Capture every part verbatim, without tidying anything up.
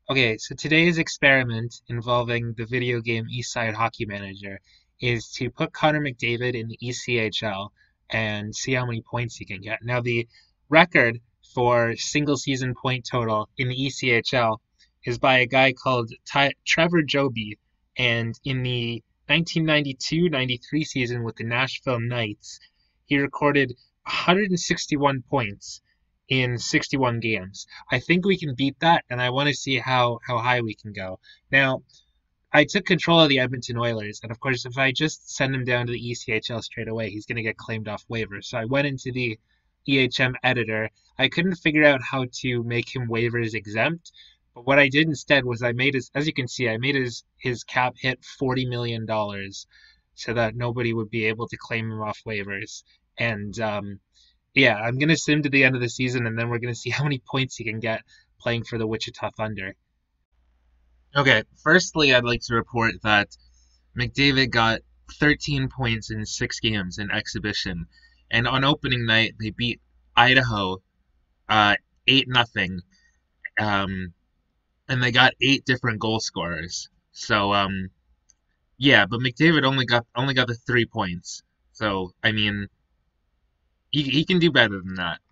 Okay, so today's experiment involving the video game Eastside Hockey Manager is to put Connor McDavid in the E C H L and see how many points he can get. Now, the record for single season point total in the E C H L is by a guy called Ty- Trevor Joby, and in the nineteen ninety-two ninety-three season with the Nashville Knights, he recorded one hundred sixty-one points in sixty-one games. I think we can beat that, and I want to see how how high we can go. Now, I took control of the Edmonton Oilers, and of course, if I just send him down to the E C H L straight away, he's going to get claimed off waivers. So I went into the E H M editor. I couldn't figure out how to make him waivers exempt, but what I did instead was I made his, as you can see, I made his his cap hit forty million dollars, so that nobody would be able to claim him off waivers. And um, yeah, I'm gonna send him to the end of the season, and then we're gonna see how many points he can get playing for the Wichita Thunder. Okay, firstly, I'd like to report that McDavid got thirteen points in six games in exhibition, and on opening night they beat Idaho uh, eight nothing, um, and they got eight different goal scorers. So um, yeah, but McDavid only got only got the three points. So I mean, he he can do better than that.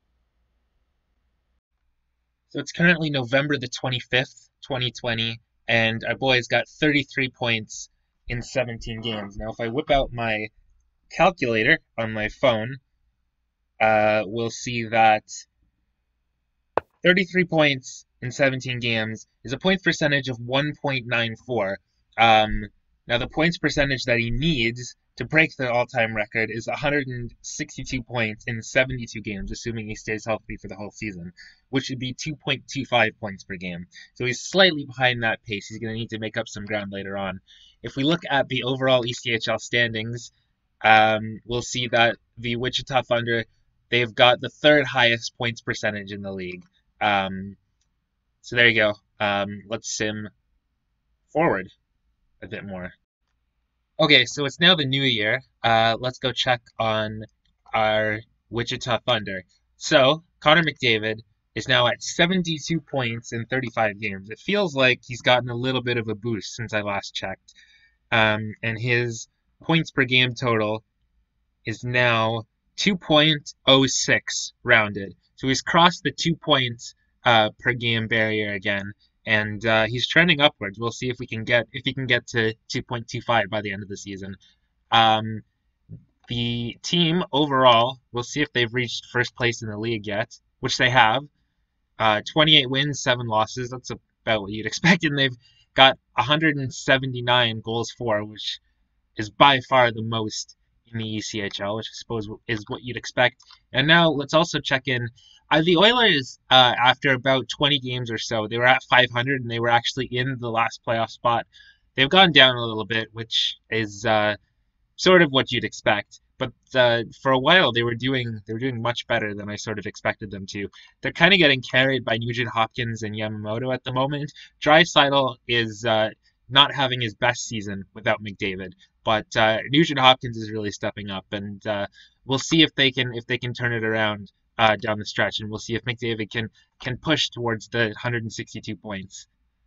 So it's currently November the twenty-fifth, twenty twenty, and our boy's got thirty-three points in seventeen games. Now, if I whip out my calculator on my phone, uh, we'll see that thirty-three points in seventeen games is a points percentage of one point nine four. Um, now, the points percentage that he needs to break the all-time record is one hundred sixty-two points in seventy-two games, assuming he stays healthy for the whole season, which would be two point two five points per game. So he's slightly behind that pace. He's going to need to make up some ground later on. If we look at the overall E C H L standings, um, we'll see that the Wichita Thunder, they've got the third highest points percentage in the league. Um, so there you go. Um, let's sim forward a bit more. Okay, so it's now the new year. Uh, let's go check on our Wichita Thunder. So, Connor McDavid is now at seventy-two points in thirty-five games. It feels like he's gotten a little bit of a boost since I last checked. Um, and his points per game total is now two point oh six rounded. So he's crossed the two points uh, per game barrier again, and uh, he's trending upwards. We'll see if we can get if he can get to two point two five by the end of the season. Um, the team overall, we'll see if they've reached first place in the league yet, which they have. Uh, twenty-eight wins, seven losses. That's about what you'd expect, and they've got one hundred seventy-nine goals for, which is by far the most in the E C H L, which I suppose is what you'd expect. And now let's also check in. Uh, the Oilers, uh, after about twenty games or so, they were at five hundred, and they were actually in the last playoff spot. They've gone down a little bit, which is uh, sort of what you'd expect. But uh, for a while, they were doing they were doing much better than I sort of expected them to. They're kind of getting carried by Nugent Hopkins and Yamamoto at the moment. Draisaitl is uh, not having his best season without McDavid, but uh, Nugent Hopkins is really stepping up, and uh, we'll see if they can if they can turn it around uh, down the stretch, and we'll see if McDavid can can push towards the one hundred sixty-two points.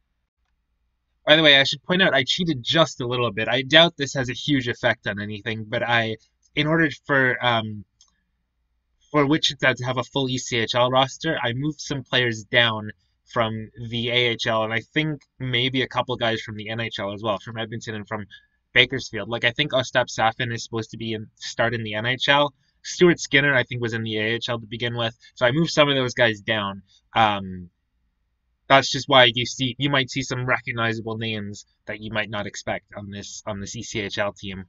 By the way, I should point out I cheated just a little bit. I doubt this has a huge effect on anything, but I, in order for um, for Wichita to have a full E C H L roster, I moved some players down from the A H L, and I think maybe a couple guys from the N H L as well, from Edmonton and from Bakersfield. Like I think Ostap Safin is supposed to be in start in the N H L. Stuart Skinner, I think, was in the A H L to begin with, so I moved some of those guys down. Um, that's just why you see you might see some recognizable names that you might not expect on this on this E C H L team.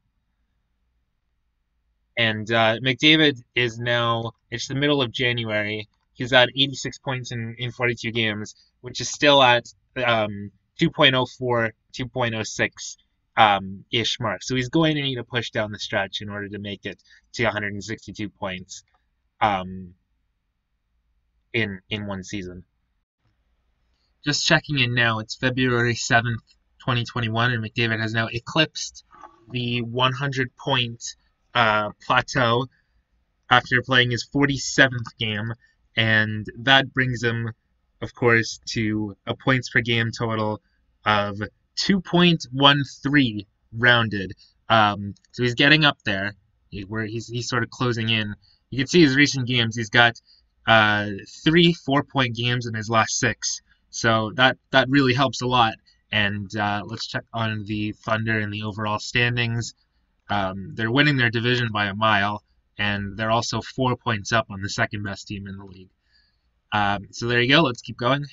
And uh, McDavid is now, it's the middle of January. He's at eighty-six points in, in forty-two games, which is still at um, two point oh four, two point oh six um, ish mark. So he's going to need a push down the stretch in order to make it to one hundred sixty-two points um, in in one season. Just checking in now, it's February seventh, twenty twenty-one, and McDavid has now eclipsed the one hundred point uh, plateau after playing his forty-seventh game, and that brings him of course, to a points per game total of two point one three rounded. Um, so he's getting up there, where he's he's sort of closing in. You can see his recent games. He's got uh, three four-point games in his last six, so that that really helps a lot. And uh, let's check on the Thunder and the overall standings. Um, they're winning their division by a mile, and they're also four points up on the second best team in the league. Um, so there you go. Let's keep going.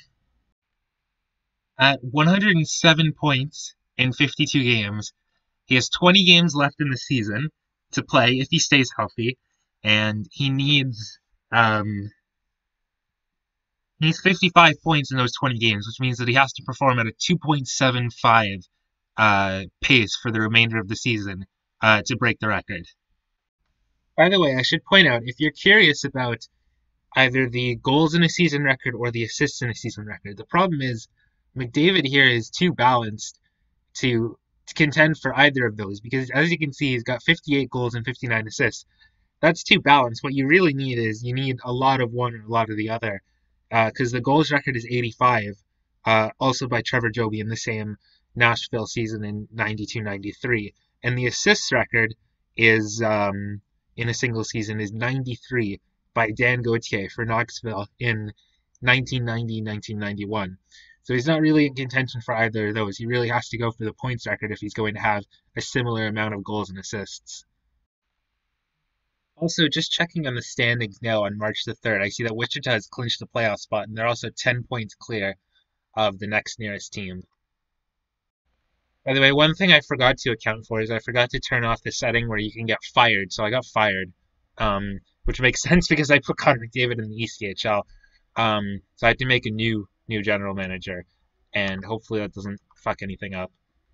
At one hundred seven points in fifty-two games, he has twenty games left in the season to play if he stays healthy, and he needs um, he needs fifty-five points in those twenty games, which means that he has to perform at a two point seven five uh, pace for the remainder of the season uh, to break the record. By the way, I should point out, if you're curious about either the goals in a season record or the assists in a season record, the problem is McDavid here is too balanced to, to contend for either of those, because as you can see, he's got fifty-eight goals and fifty-nine assists. That's too balanced. What you really need is you need a lot of one or a lot of the other, because uh, the goals record is eighty-five, uh, also by Trevor Joby in the same Nashville season in ninety-two ninety-three, and the assists record is um, in a single season is ninety-three by Dan Gauthier for Knoxville in nineteen ninety nineteen ninety-one. So he's not really in contention for either of those. He really has to go for the points record if he's going to have a similar amount of goals and assists. Also, just checking on the standings now on March the third, I see that Wichita has clinched the playoff spot, and they're also ten points clear of the next nearest team. By the way, one thing I forgot to account for is I forgot to turn off the setting where you can get fired, so I got fired, um, which makes sense because I put Connor McDavid in the E C H L. Um, so I had to make a new new general manager, and hopefully that doesn't fuck anything up.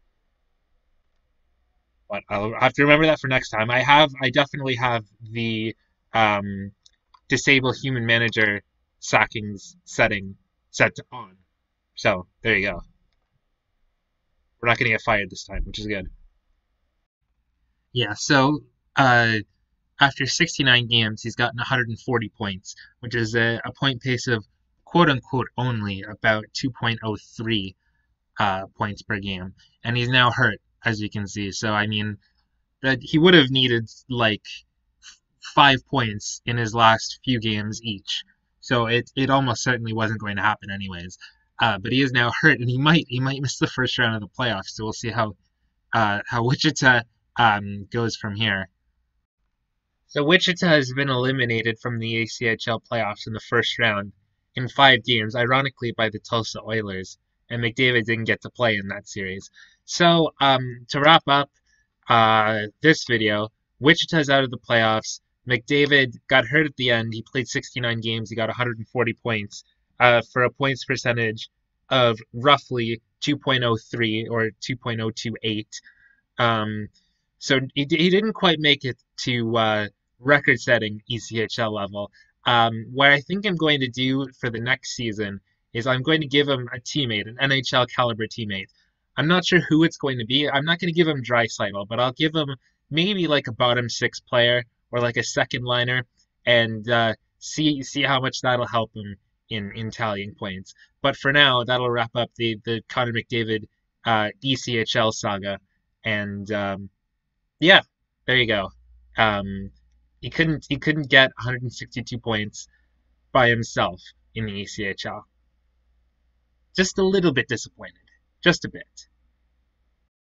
But I'll have to remember that for next time. I have, I definitely have the um, disable human manager sackings setting set to on. So there you go. We're not going to get fired this time, which is good. Yeah, so uh, after sixty-nine games, he's gotten one hundred forty points, which is a, a point pace of quote-unquote only about two point oh three uh, points per game. And he's now hurt, as you can see. So, I mean, that he would have needed, like, f- five points in his last few games each. So it, it almost certainly wasn't going to happen anyways. Uh, but he is now hurt, and he might he might miss the first round of the playoffs. So we'll see how uh, how Wichita um, goes from here. So Wichita has been eliminated from the A C H L playoffs in the first round in five games, ironically by the Tulsa Oilers, and McDavid didn't get to play in that series. So um, to wrap up uh, this video, Wichita's out of the playoffs. McDavid got hurt at the end. He played sixty-nine games. He got one hundred forty points uh, for a points percentage of roughly two point oh three or two point oh two eight. Um, so he, he didn't quite make it to uh, record-setting E C H L level. Um, what I think I'm going to do for the next season is I'm going to give him a teammate, an N H L caliber teammate. I'm not sure who it's going to be. I'm not going to give him Draisaitl, but I'll give him maybe like a bottom six player or like a second liner, and uh, see see how much that'll help him in, in tallying points. But for now, that'll wrap up the the Connor McDavid uh, E C H L saga, and um, yeah, there you go. Um, he couldn't he couldn't get one hundred sixty-two points by himself in the E C H L. Just a little bit disappointed, just a bit.